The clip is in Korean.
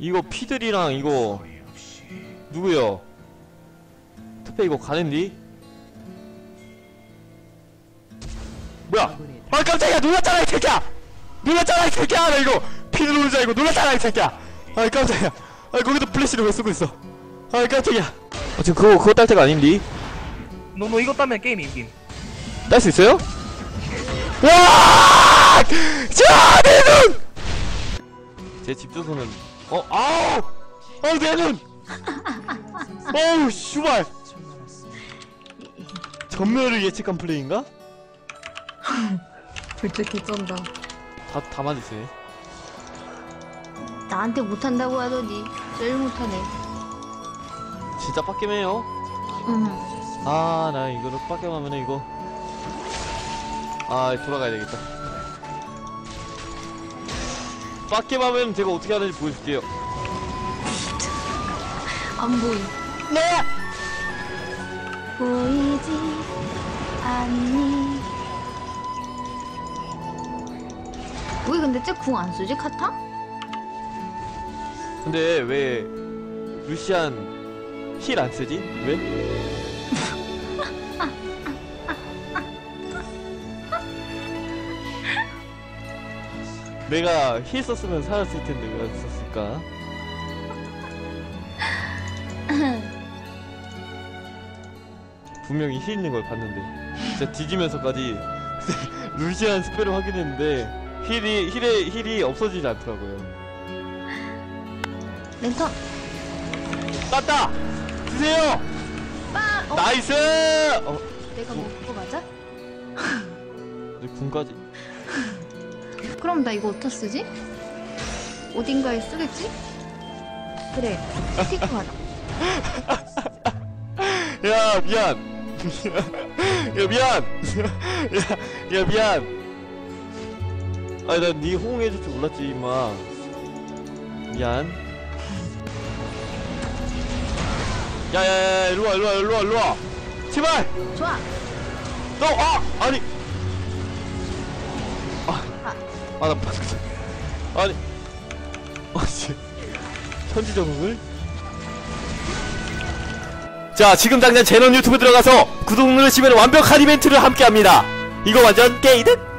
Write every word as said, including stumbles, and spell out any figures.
이거 피들이랑 이거 누구요? 특패 이거 가는디? 뭐야? 아 깜짝이야! 놀랐잖아 이 새끼야! 놀랐잖아 이 새끼야! 나 이거 피들 오는 줄 알고 놀랐잖아 이 새끼야! 아 깜짝이야! 아 거기도 플래시를 왜 쓰고 있어? 아 깜짝이야! 아 지금 그거 그거 딸 때가 아닌디? 너 너 이거 따면 게임 이김. 딸 수 있어요? 와! 자, 내 눈! 제 집 주소는 어, 아우! 아우 내 눈! 어우 슈발! 전멸을 예측한 플레이인가? 벌써 개쩐다. 다, 다 맞으시네. 나한테 못한다고 하더니 제일 못하네. 진짜 빡겜해요. 응. 아, 나 이거를 빡겜하면은 이거 아, 돌아가야 되겠다. 빡겜하면 제가 어떻게 하는지 보여줄게요. 안 보이. 네! 보이지 않니? 왜 근데 쟤 궁 안 쓰지 카타? 근데 왜 루시안 힐 안 쓰지? 왜? 내가 힐 썼으면 살았을 텐데 왜 안 썼을까? 분명히 힐 있는 걸 봤는데 진짜 뒤지면서까지 루시안 스펠을 확인했는데 힐이 힐에 힐이 없어지지 않더라고요. 랜턴. 땄다! 드세요! 빠! 어? 나이스! 어, 내가 뭐 그거 맞아? 내 군까지. 그럼 나 이거 어디다 쓰지? 어딘가에 쓰겠지? 그래. 스티커 하나. 야 미안. 야 미안. 야, 야 미안. 아니 난 네 호응해줄 줄 몰랐지 임마. 미안. 야야야 일로와 일로와 일로와 일로와 제발! 좋아. 너! 아! 아니 아. 아나 아니 아씨 현지 적응을? 자 지금 당장 제넌 유튜브 들어가서 구독 누르시면 완벽한 이벤트를 함께합니다. 이거 완전 게이득?